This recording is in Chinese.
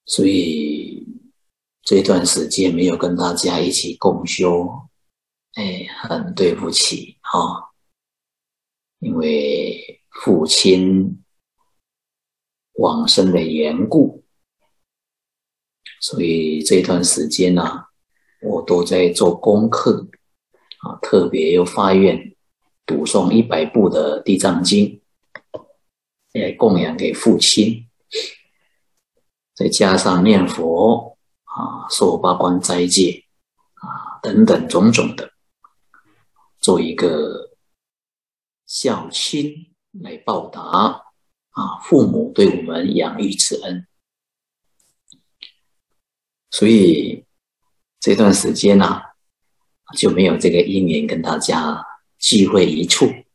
所以这段时间没有跟大家一起共修，很对不起啊，因为父亲往生的缘故，所以这段时间呢，我都在做功课啊，特别又发愿读诵100部的《地藏经》，来供养给父亲，再加上念佛啊、受八关斋戒啊等等种种的，做一个孝亲来报答啊父母对我们养育之恩。所以这段时间呢，就没有这个因缘跟大家聚会一处